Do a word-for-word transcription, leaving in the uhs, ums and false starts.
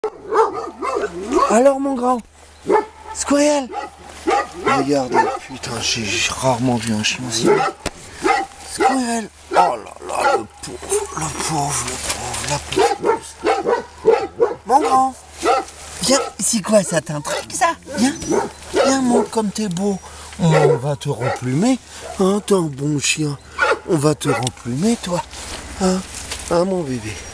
Alors mon grand, Squirrel. Regardez, putain, j'ai rarement vu un chien aussi. Squirrel. Oh là là, le pauvre, le pauvre, le pauvre, la pauvre. Mon grand, viens, c'est quoi ça, t'intrigue ça? Viens, viens, montre comme t'es beau. On va te remplumer, hein, t'es un bon chien. On va te remplumer, toi. Hein, hein, mon bébé.